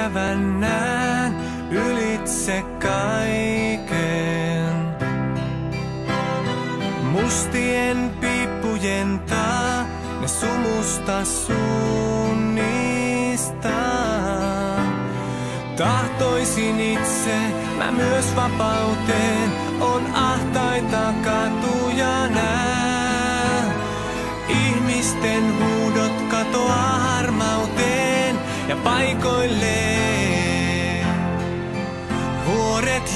ikävän näen ylitse kaiken. Mustien piippujen taa, ne sumusta sunnistaa. Tahtoisin itse mä myös vapauteen, on ahtaita katuja nää. Ihmisten huudot katoaa harmauteen ja paikoilleen vuoret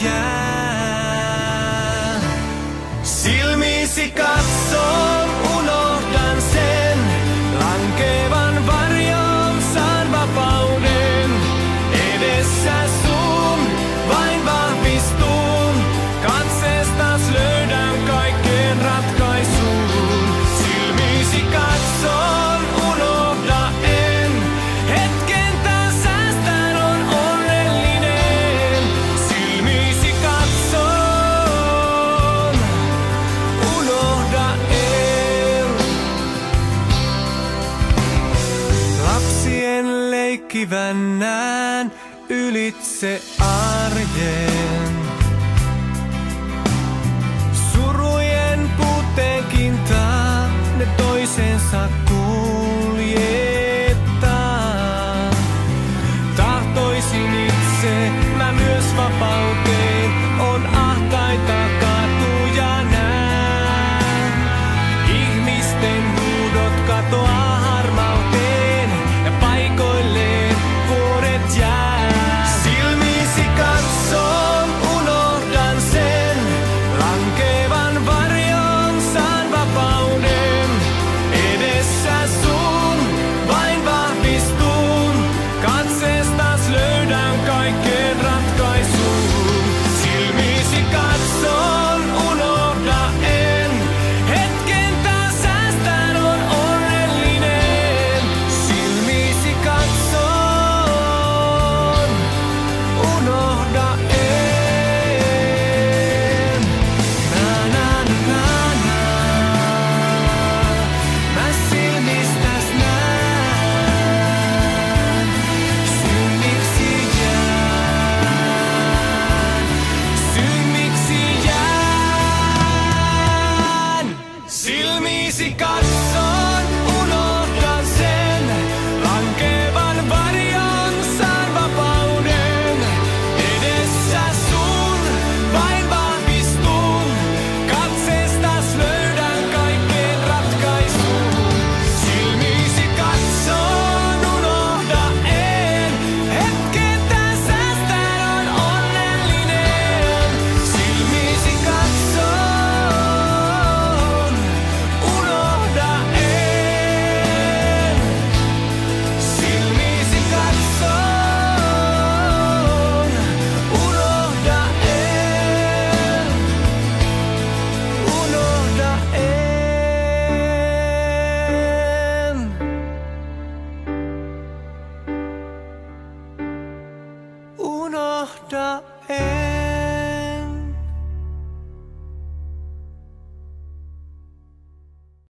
jää. Silmiisi katson, unohdan sen, lankevan varjon saan vapauden. Edessä sun vain vahvistun, katseestas löydän kaikkeen ratkaisuun. Silmiisi katson, unohda en, hetken taas säästän on onnellinen. Silmiisi katson, unohda en. Lapsien leikkivän näen ylitse arjen. Surujen puutteenkin taa, ne toisensa kuljettaa. Tahtoisin itse mä myös vapauteen, on ahtaita katuja nää. Ihmisten huudot katoaa harmauteen ja paikoilleen vuoret jää. Silmiisi katson, unohdan sen, lankevan varjon saan vapauden. Edessä sun vain vahvistun, katseestas löydän kaikkeen ratkaisuun. Silmiisi katson, unohda en, hetken taas säästän on onnellinen. Silmiisi katson, unohda en. Na na na na, mä silmistäs näen, synniksi jään, synniksi jään. Silmiisi katson, unohdan sen, lankevan varjon saan vapauden. Edessä sun vain vahvistun, katseestas löydän kaikkeen ratkaisun. Silmiisi katson, unohda en, hetken taas säästän on onnellinen. Silmiisi katson, unohda en. Silmiisi katson, unohda en. Unohda en. Unohda